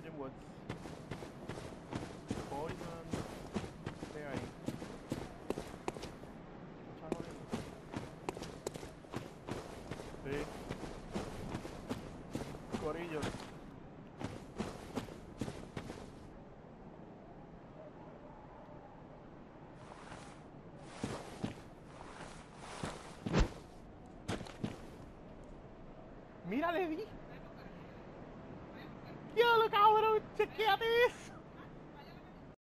Imagine Woods. Poison. ¿Qué hay? ¿Estás jodiendo? Sí. Corillo. Mira, le di.